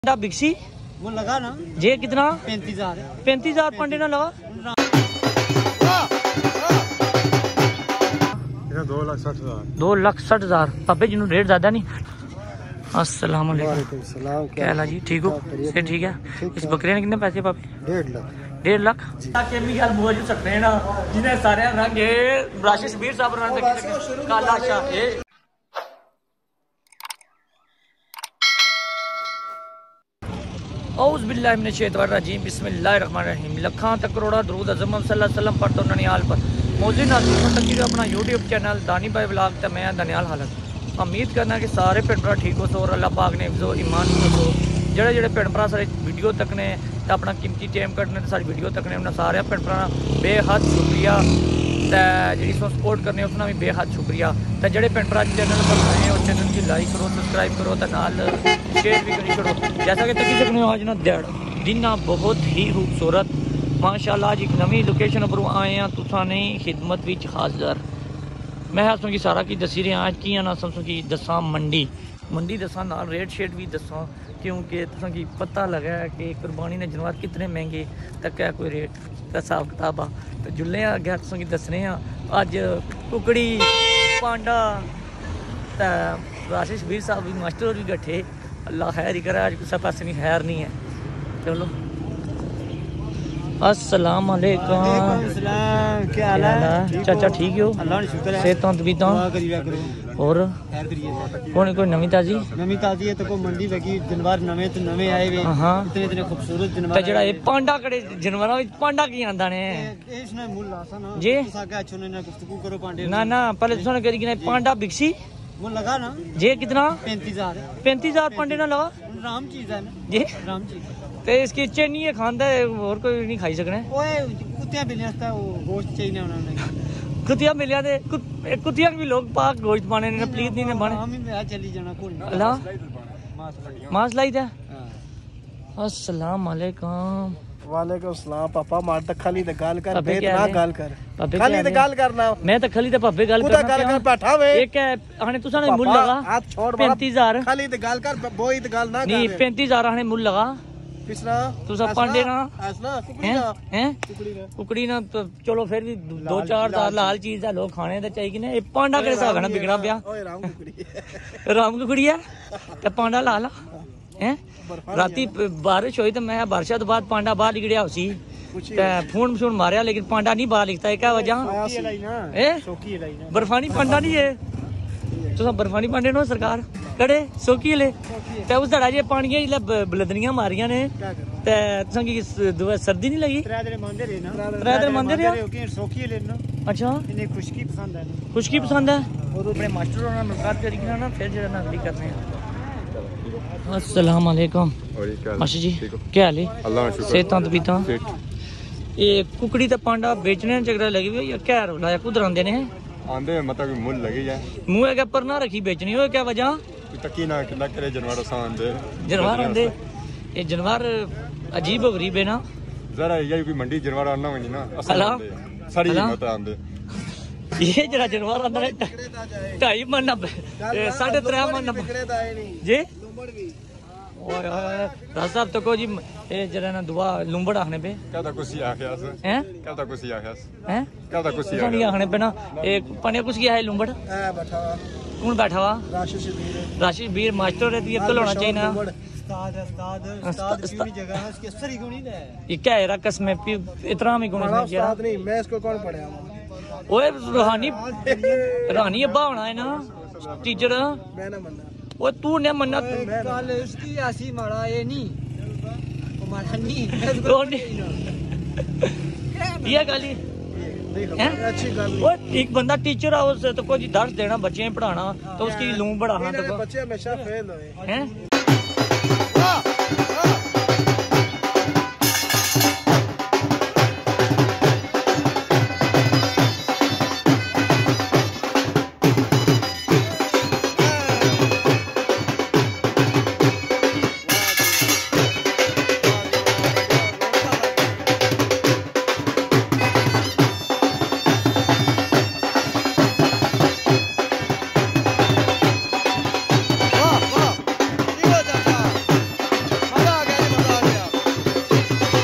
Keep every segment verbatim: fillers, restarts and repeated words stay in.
बिक्सी वो लगा ना जे कितना पैंतीस हजार पैंतीस हजार पंडे ना लगा दो लाख साठ हजार दो लाख साठ हजार पापे जी रेट ज्यादा नहीं। अस्सलाम वालेकुम क्या हाल है जी, ठीक हो? से ठीक है। इस बकरे ने कितने पैसे पापे? डेढ़ लाख डेढ़ लाख मौजूद सकते हैं ना जिन्हें सारे रंग राशिद शबीर साहब रंग काला शाह औज़ बिल्लाहि मिनश शैतानिर रजीम बिस्मिल्लाहिर रहमानिर रहीम। लखा तक करोड़ा दरूद अज़म सल्लल्लाहु अलैहि वसल्लम पर तो ननियाल पर मौजूद नाज़रीन तक जो अपना यूट्यूब चैनल दानी भाई व्लॉग ते मैं दनियाल हालत उम्मीद करना कि सारे भैन भरा ठीक हो सो और अल्लाह पाक ने हिफ्ज़ो ईमान हो जेड़े जेड़े भैन भरा सारे वीडियो तक ने ते अपना कीमती टाइम कड्ढने सारी वीडियो तक ने उन्हें सारे भैन भरा बेहद शुक्रिया जी सपोर्ट करने उसका भी बेहद शुक्रिया। तो जेडे भैन भरा चैनल पर नए हो चैनल की लाइक करो सबसक्राइब करो तो नाल शेयर भी करी करो। जैसा कि तकी सकने आज ना दिहाड़ दिन बहुत ही खूबसूरत माशाल्लाह आज एक नवी लोकेशन पर आए हैं तुसा ने खिदमत विच हाज़र। मैं असों की सारा की दसी रहा आज की ना समझो कि दसा मंडी मंडी दसा नाल रेट शेट भी दसा क्योंकि तुसा की पता लगा है कि कुर्बानी ने जानवर कितने महंगे तक है कोई रेट का हिसाब किताब आ तो जुल्ले अगर तुसा की दसने अज कुकड़ी पांडा राशिद शबीर साहब भी मास्टर भी गठे अल्लाह खैर ही करे आज किसी पास नहीं खैर नहीं है। चलो अस्सलाम वालेकुम क्या हाल है चाचा ठीक हो? अल्लाह शुक्र है सेहत तबीयत और कौन कोई नवी ताजी नवी ताजी है तो को मंडी लगी जानवर नवे तो नवे आए हुए हां इतने इतने खूबसूरत जानवर ते जेड़ा ये पांडा कड़े जानवरां विच पांडा की आंदा ने इसने मूल आसा ना जी तुसा क्या चुने ना गुफ्तगू करो पांडे ना ना पहले तुसा ने करी कि पांडा बिक्सी वो लगा ना जे कितना पैंतीस हजार पैंतीस हजार पांडे ना लगा राम चीज है ना जी राम चीज ते इसकी चेनी है खांदा है और कोई नहीं खाई सकने ओए कुत्तियां बिल्लियां वास्ते वो गोश्त चाहिए उन्होंने कुतिया मिलिया दे कुतिया भी लोग पाक गोश्त पाने ने प्लीज नहीं ने बने हम ही चली जाना कोई अल्लाह मास लाई दा। अस्सलाम वालेकुम वालेकुम सलाम पापा मार तक खाली ते गाल कर बेत ना गाल कर खाली ते गाल करना मैं तो खाली ते पापे गाल करना गाल कर बैठा वे एक है आने तुसा ने मुल लगा हाथ छोड़ पैंतीस हजार खाली ते गाल कर बोई ते गाल ना कर नहीं पैंतीस हजार आने मुल लगा पिछला तुसा पांडे ना असला कुकड़ी ना हैं कुकड़ी ना कुकड़ी ना तो चलो फिर भी दो चार हजार लाल चीज है लोग खाने ते चाहिए ने ये पांडा के साथ ना बिगड़ा पिया ओए राम कुकड़ी राम कुकड़ी है ते पांडा लाला हैं राती बारिश हुई तो मैं बारिश तो बाद पांडा बाहर निकलिया उसी ते फोन फोन मारिया लेकिन पांडा नहीं बाहर लिखता है क्या वजह ए बर्फानी पांडा नहीं है तो बर्फानी पांडे नो सरकार कड़े सोकी ले ते उस दड़ा जे पानी जिले बलदनियां मारियां ने ते तुसा की सर्दी नहीं लगी त्रै दिन मंदे रहे ना त्रै दिन मंदे रहे ओके सोकी लेना अच्छा इन्हें खुशकी पसंद है खुशकी पसंद है और अपने मास्टर होना मुलाकात करेगी ना फिर जरा ना अगली करते हैं। अस्सलाम वालेकुम मास्टर जी क्या हाल है? अल्लाह का शुक्र सेहत तबीयत ये कुकड़ी ते पांडा बेचने झगड़ा लगी हुई या क्या रोला कुधर आंदे ने आंदे मतलब मुल लगी जाए मुंह के पर ना रखी बेचनी हो क्या वजह तकी ना किला करे जानवर आसान दे जानवर आंदे ये जानवर अजीब गरीब है ना जरा ये कोई मंडी जानवर आना होनी ना अल्लाह सारी मत आंदे ये जरा जानवर आंदा है ढाई मन साढ़े त्रै मन जी ओए ओए राज साहब तो को जी ए जरा ना दुआ लुंबड़ आखने पे कहता कुछ आखिया हैं कहता कुछ आखिया हैं कहता कुछ नहीं आखने पे ना एक पने कुछ किया है लुंबड़ है बैठा कौन बैठा हुआ राशिद शबीर राशिद शबीर मास्टर है ये तो होना चाहिए ना उस्ताद उस्ताद उस्ताद की जगह है उसकी असर ही क्यों नहीं है ये क्या है रकस में इतना में कौन है उस्ताद नहीं मैं इसको कौन पढ़ाया ओए रूहानी रूहानी अब्बा होना है ना टीचर मैं ना मन्ना वो तू ने मन्ना कल उसकी ऐसी मारा ये नहीं वो मारा नहीं ये गाली अच्छी गल वो एक बंदा टीचर है उसे तो कोई दर्स देना बच्चे पढ़ाना तो उसकी लूम बढ़ाना तो बच्चे हमेशा फेल हुए हैं।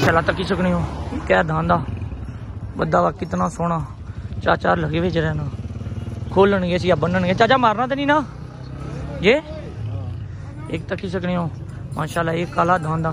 माशाल्लाह तकी सकनी हो क्या धांदा बदा वा कितना सोहना चार चार लगे हुए जरा ना खोलन गए या बनन गए चाचा मारना तो नहीं ना ये एक तकी सकनी हो माशाल्लाह एक काला धांदा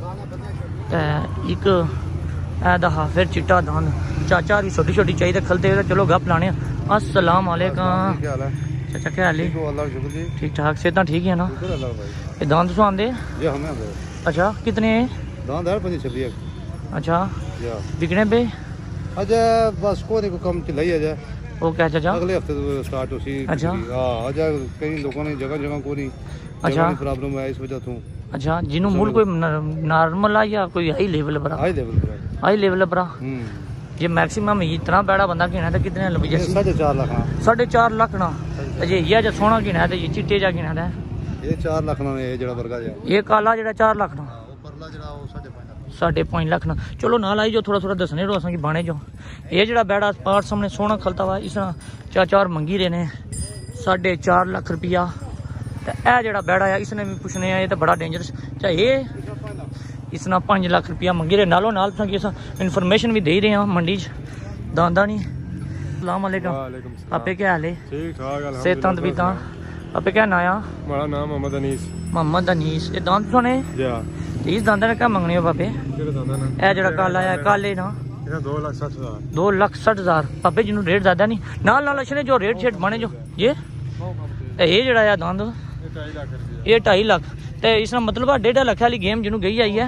एक ऐदा फिर चिट्टा धान चाचा की छोटी छोटी चाहिए खलते चलो गप लाने अस्सलाम वालेकुम चाचा क्या हाल है ठीक ठाक सेहत ठीक है ना ये दान तो आंदे अच्छा कितने दान है पच्चीस छब्बीस अच्छा बिकने पे अच्छा बस को नहीं कम चलाई है वो क्या चाचा अगले हफ्ते तो स्टार्ट होसी अच्छा हां अच्छा कई लोगों ने जगह जगह को नहीं अच्छा प्रॉब्लम है इस वजह से अच्छा जिन्हों मूल कोई नॉर्मल है या कोई हाई लेवल पर हाई लेवल पर हाई लेवल पर हम्म ये मैक्सिमम इतना बड़ा बंदा गिना तो कितने लंबी जैसी साढ़े चार लाख साढ़े चार लाख ना अजे ये जो सोना गिना है ये चिट्टे जा गिना है ये चार लाख ना ये जड़ा वर्गा जा ये काला जेड़ा चार लाख ना परला जड़ा वो साढ़े पाँच लाख साढ़े पाँच लाख ना चलो नाल आई जो थोड़ा थोड़ा दसने रो असा की बाणे जो ये जेड़ा बैड़ा पार्ट सामने सोना खलता हुआ इस चार चार मंगी रहे ने साढ़े चार लाख रुपया तो यह जेड़ा बैड़ा है इसने भी पुछने ये तो बड़ा डेंजरस चाहे ये इसना पाँच लाख रुपया मंगी रहे नालों नाल तुम इन्फॉर्मेशन भी दे रहे हैं मंडी च दांदा नहीं सलाम अलैकुम आपे क्या हाल है ठीक ठाक सेहत तंदबीता आपे क्या नाया हमारा नाम मोहम्मद अनीस मोहम्मद अनीस ये दांद सुने जा इस दांदा ने क्या मंगने हो पापे तेरे दादा ना ए जड़ा काला है काले ना इधर दो लाख साठ हजार दो लाख साठ हजार पापे जिन्हों रेट ज्यादा नहीं नाल नाल अच्छे जो रेट शेट बने जो ये ये जड़ा है दांद ये ढाई लाख तो इसका मतलब डेढ़ लाख वाली गेम जिन्हों गई आई है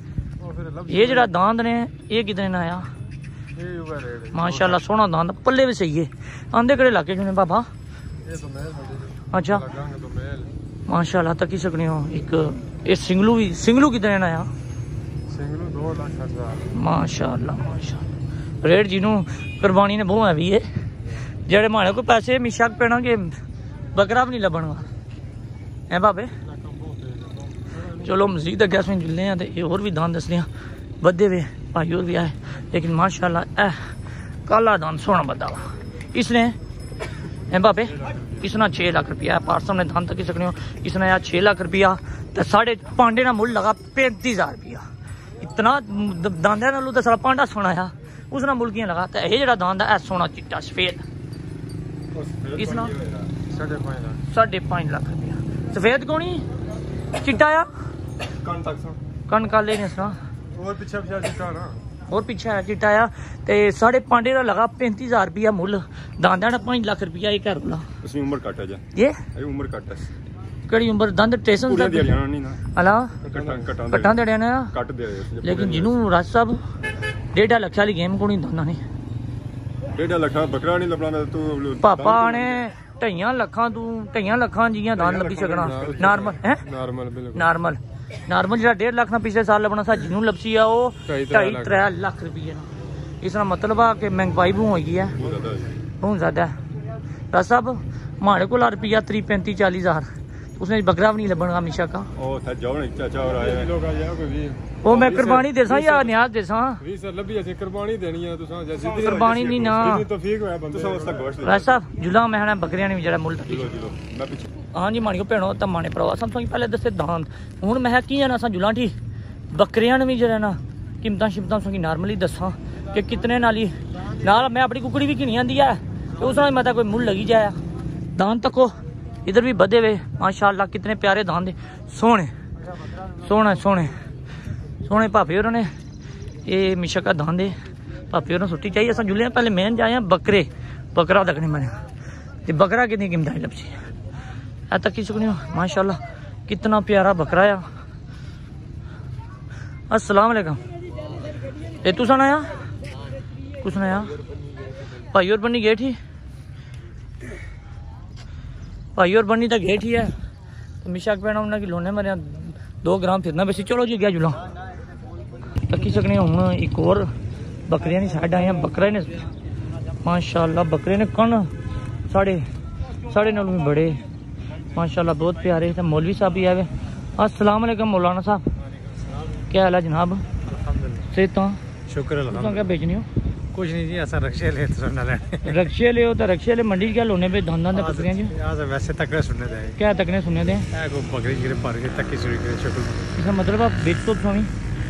ये जड़ा दांद ने ये कितने ना आया माशाल्लाह सोहना दांद पल्ले भी सही है आंदे कड़े इलाके जो ने बाबा अच्छा माशाल्लाह तकी सकनी हो एक ये सिंगलू भी सिंगलू कितने ना आया सिंगलू दो लाख साठ हजार माशाल्लाह माशाल्लाह रेट जिन्हों कुर्बानी ने बहुत हैवी है जेड़े माड़े को पैसे मिशक पैना कि बकरा भी नहीं लभणगा है बाबे चलो मजीद अगे अस जुलने हैं तो होर भी दान दसने बदे हुए भाई होर भी आए लेकिन माशाल्लाह ए काला दान सोना बदा वा इसने है बाबे इसना छे लाख रुपया पार्ट सामने दान तक सकने हो इसने यार छे लाख रुपया तो साढ़े पांडे ना मुल लगा पैंतीस हजार रुपया इतना दांदे नालों तो सारा पांडा सोना है उसना मुल कियां लगा तो ये जड़ा दान है सोना चिट्टा सफेद इसना साढ़े पाँच लाख साढ़े पाँच लाख रुपया सफेद कौन चिट्टा आ कौन तक कन काले ने सुना और पीछे पीछे चिट्टा ना और पीछे है चिट्टा आ ते साढ़े पांडे का लगा पैंतीस हजार रुपया मुल दांदा ना पाँच लाख रुपया ये घर वाला उसकी उम्र कट है जा ये ये उम्र कट है कड़ी उम्र दंद स्टेशन पूरे तक दे लेना नहीं ना अला कटा कटा कट्टा देड़े ने कट दे रहे लेकिन जिन्हों राज साहब डेढ़ लक्ष वाली गेम को नहीं दाना नहीं डेढ़ लाख बकरा नहीं लबना तू पापा ने ढाइयां लखां तू ढाइयां लखां जियां दान लभी सकना नॉर्मल है नॉर्मल बिल्कुल नॉर्मल नॉर्मल जो डेढ़ लाख ना पिछले साल लबना सा जिन्हों लपसी आ वो ढाई त्रै लाख रुपये इसका मतलब आ कि महंगाई बहुत हो गई है बहुत ज्यादा राज साहब माड़े को रुपया त्री पैंती चाली हजार उसने बकरा भी नहीं लबना हमेशा का ओ था जाओ चाचा और आए लोग आ जाओ कोई वो मैं कुर्बानी देसा या न्याज देसा वी सर लभी ऐसे कुर्बानी देनी है तुसा जैसी कुर्बानी नहीं ना तो ठीक होया बंदे तुसा उसका गोश्त राज साहब जुला महना बकरियां ने जरा मुल किलो किलो मैं पीछे हाँ जी माड़ियों भैनों तम्मा ने भरावा सब तो पहले दसे दान हूँ मैं की जाना असा जुला ठीक बकरियां ने भी जरा ना कीमत शिमत तुम नॉर्मली दसा कि कितने नाली नाल मैं अपनी कुकड़ी भी घिनी आती है तो उस मत कोई मुल लगी जाया दान तको इधर भी बधे हुए माशाल्लाह कितने प्यारे दान दे सोने सोने सोने सोने भापे और ने ये मिशा का दान दे भापे और सुट्टी चाहिए असा जुले पहले मेन जाए बकरे बकरा तकने मैंने बकरा कितनी कीमत आई लपसी है तक की सुकनी माशाल्लाह कितना प्यारा बकरा आ अस्सलाम वालेकुम ए तू सुनाया कुछ सुनाया भाई और बनी गेट ही भाई और बनी तो गेट ही है तो मिशाक पैना उन्हें कि लोने मेरे दो ग्राम फिरना वैसे चलो जी गया जुला तकी सकने हूँ एक और बकरियां नहीं साइड आए बकरे ने माशाल्लाह बकरे ने कन साढ़े साढ़े नालों भी बड़े माशाल्लाह बहुत प्यारे तो मौलवी साहब भी आए अस्सलाम वालेकुम मौलाना साहब क्या हाल है जनाब सेहत शुक्र अल्लाह क्या बेचनी हो कुछ नहीं जी ऐसा रक्षे ले तो सुनना ले रक्षे ले हो तो रक्षे ले मंडी क्या लोने पे दान दान बकरियां जी यहाँ से वैसे तक सुनने दे क्या तकने सुने दे को बकरी गिरे पर के तक की सुरी करे शुक्र इसका मतलब आप बेच तो स्वामी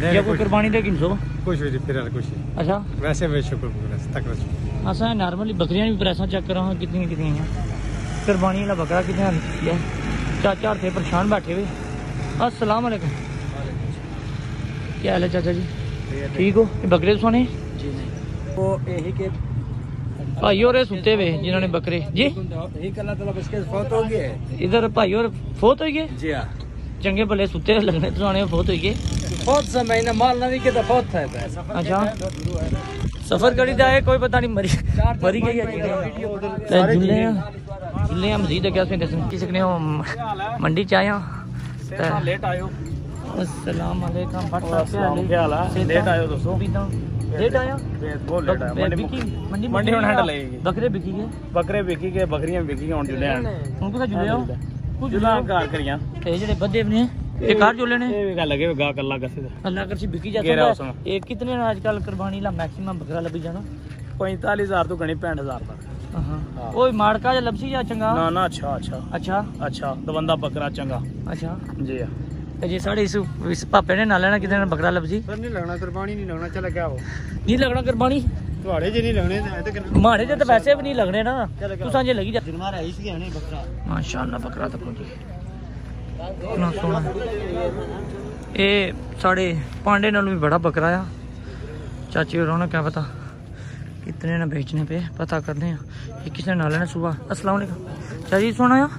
या कोई कुर्बानी दे किन सो कुछ भी नहीं, फिलहाल कुछ नहीं। अच्छा वैसे मैं शुक्र तक असा नॉर्मली बकरियां भी प्रेसा चेक करा कितनी कितनी हैं कुर्बानी वाला बकरा कितने है चाचा थे परेशान बैठे हुए। अस्सलाम वालेकुम, क्या हाल है चाचा जी, ठीक हो? ये बकरे सोने जी नहीं वो यही के भाई और सुते हुए जिन्होंने बकरे जी यही करना तो इसके फौत हो गए इधर भाई और फोत हो गए जी हाँ चंगे भले सुते हुए लगने तो आने फोत हो गए फौत समय ना माल ना के तो फौत था अच्छा सफर करी जाए कोई पता नहीं मरी मरी गई है झूले झूले मजीद क्या किसी ने मंडी च आया लेट आयो अस्सलाम वालेकुम क्या हाल है लेट आयो दोस्तों लेट आया बहुत लेट आया मंडी मंडी मंडी हुन हैंडल लगेगी बकरे बिकी गए बकरे बिकी गए बकरियां बिकी गए हुन जुले हैं ਹੁਣ ਕਿਹਦਾ ਜੁਲਿਆ जुला कार करियां ਇਹ ਜਿਹੜੇ ਬੱਦੇ ਨੇ ਇਹ ਕਾਰ ਜੁਲੇ ਨੇ ये भी गल लगे गा कल्ला कसे ਅੱਲਾ ਕਰਸੀ ਬਿਕੀ गेरा ਜਾਂਦਾ उसमें ਇਹ ਕਿਤਨੇ ਨੇ ਅੱਜਕੱਲ ਕੁਰਬਾਨੀ ਲਾ ਮੈਕਸਿਮਮ ਬੱਕਰਾ ਲੱਭੀ ਜਾਣਾ पैंतालीस हजार तो गणी पैंठ हजार तक ਹਾਂ ਓਏ ਮਾੜਕਾ ਜਾਂ ਲਬਸੀ ਜਾਂ ਚੰਗਾ ना ना अच्छा अच्छा ਅੱਛਾ अच्छा दबंदा बकरा चंगा ਅੱਛਾ जी हाँ ਤੇ ਜੇ ਸਾਡੇ ਇਸ ਇਸ ਪਾਪੇ ਨੇ ਨਾਲ ਲੈਣਾ ਕਿਤੇ ਨੇ ਬੱਕਰਾ ਲਬਸੀ फिर नहीं लगना कुर्बानी नहीं लगना चला क्या हो ਨਹੀਂ ਲੱਗਣਾ ਕੁਰਬਾਨੀ थोड़े जे नहीं लगने तो ਮਾੜੇ ਜੇ ਤਾਂ ਵੈਸੇ ਵੀ ਨਹੀਂ ਲੱਗਣੇ ਨਾ ਤੁਸਾਂ ਜੇ ਲੱਗੀ ਜਾ जुर्माना है इसलिए हने बकरा माशाअल्लाह बकरा तो पहुंची ना सोना ये साढ़े पांडे नालों भी बड़ा बकरा आ चाची और क्या पता कितने ना बेचने पे पता करने ये किसने ना लेना सुबह। अस्सलाम वालेकुम चाची सोना आ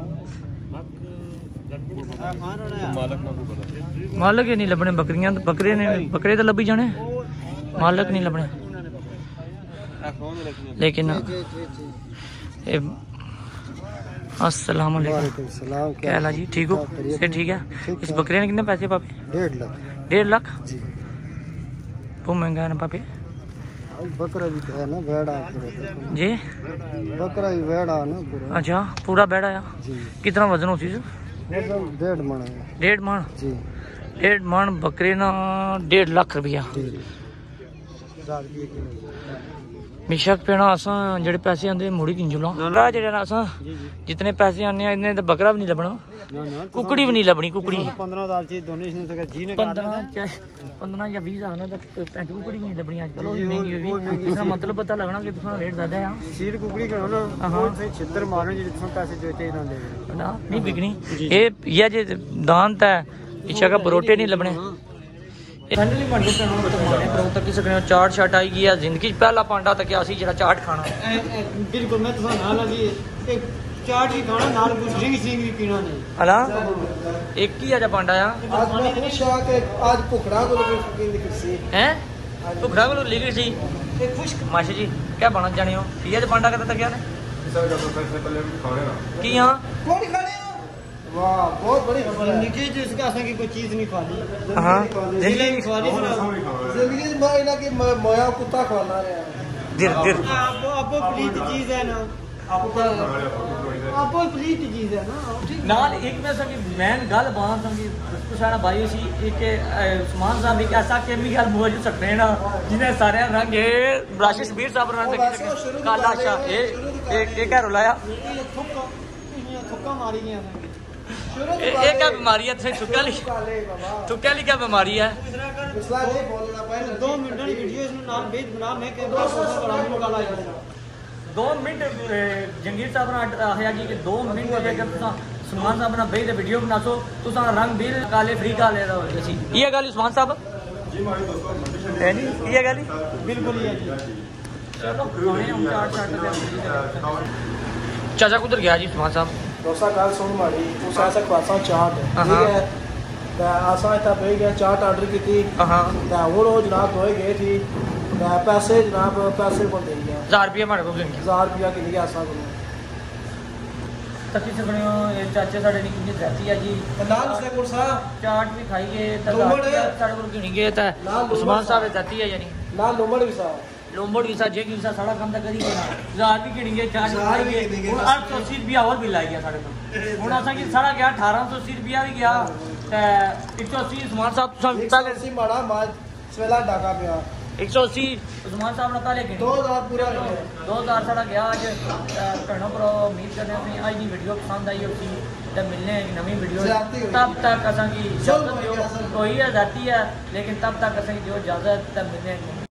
मालक ही नहीं लभने बकरियां बकरे ने बकरे तो लभी जाने मालक नहीं लभने लेकिन ये अस्सलाम वालेकुम सलाम क्या हाल है जी, ठीक हो? से ठीक है। इस बकरे ने कितने पैसे पापे? डेढ़ लाख डेढ़ लाख जी बहुत महंगा है ना पापे बकरा भी है ना भेड़ा जी बकरा भी भेड़ा ना पूरा अच्छा पूरा बैठा आया जी कितना वजन होती है? डेढ़ मन है डेढ़ मन जी डेढ़ मन बकरे ना डेढ़ लाख रुपया बेशक पेना असा जेडे पैसे आंदे मुड़ी किंजुला जेडे ना असा जितने पैसे आने इतने तो बकरा भी नहीं लभना कुकड़ी भी नहीं लभनी कुकड़ी पंद्रह साल से दोनों इसने तक जी ने पंद्रह पंद्रह या बीस हजार तक पैंट कुकड़ी भी नहीं लभनी आजकल वो भी महंगी हुई इसका मतलब पता लगना कि तुसा रेट ज्यादा है सील कुकड़ी करो ना हाँ से छितर मारने जितना पैसे जो चाहिए ना दे ना नहीं बिकनी ये ये जे दांत है इच्छा का बरोटे नहीं लभने फाइनली मंडी पे हम तो माने करो तक किसी ने चाट शाट आई गया जिंदगी पहला पांडा तक आसी जेड़ा चाट खाना बिल्कुल मैं तो नाल अभी एक चाट ही खाना नाल कुछ ड्रिंक सिंग भी पीना नहीं हला एक ही आजा पांडा आ आज मैं खुश आ के आज भुखड़ा को की निकसी हैं भुखड़ा को लिखी सी एक खुश माशा जी क्या बना जाने हो ये जे पांडा करता क्या ने की हां कौन खाने वाह बहुत बड़ी खबर है निकी जी इसका असं की कोई चीज नहीं खानी हां जिंदगी नहीं खानी जिंदगी में इना की मोया कुत्ता खाना रहा दिर दिर आपको आपको प्लीज चीज है ना आपको आपको प्लीज चीज है ना ठीक नाल एक में संगी मैन गल बात संगी कुसाना भाई सी एक उस्मान साहब एक ऐसा केमिकल मौजूद सकते हैं ना जिन्हें सारे रंग है राशिद शबीर साहब रंग काला शाह ये ये क्या रुलाया थुक्का मारी गया ये क्या बीमारी है थुक्का ली थुक्का ली क्या बीमारी है दो मिनट की वीडियो इसमें नाम भेज बना मैं कैमरा फोटो करा दूंगा काला दो मिनट जंगीर साहब ने आखिया जी कि दो मिनट अगर तुसा उस्मान साहब ने भेज वीडियो बनासो तुसा रंग बिल काले फ्री काले दा होसी ये गल उस्मान साहब जी हमारे दोस्तों है जी ये गल बिल्कुल ही है जी चलो खाने हम चाट चाट के चाचा कुधर गया जी उस्मान साहब दोसा गल सुन मारी उस ऐसा खासा चाट ठीक है ते आसा इतना पे गया चाट ऑर्डर की थी हां ते वो रोज जनाब होए गए थी ते पैसे जनाब पैसे को दे गया हजार रुपये हमारे को देंगे हजार रुपया के लिए ऐसा करो तकी सकने हो ये चाचे साडे नी कितनी रहती है जी लाल से कोल सा चाट भी खाई गए त लोमड़ है। साडे को गिनी गए त उस्मान साहब रहती है यानी ना लोमड़ भी सा लोमड़ भी सा जे की सा सारा काम त करी गए हजार भी गिनी गए चाट भी खाई गए और आठ सौ अस्सी रुपया और बिल आई गया साडे को हुन असा की सारा गया अठारह सौ अस्सी रुपया भी गया त एक सौ अस्सी उस्मान साहब तुसा पहले सी माड़ा माज सवेला डाका पिया एक सौ अस्सी उस्मान साहब ने पहले गिनी दो हजार पूरा दो हजार साढ़ा गया अज भैनों पर उम्मीद करने अपनी अज की वीडियो पसंद आई होगी ते मिलने एक नवी वीडियो ज़्यादती हुई। तब तक असां की जुल्म इजाजत हुई दियो असल में। कोई आजादी है लेकिन तब तक असां की दियो इजाजत ते मिलने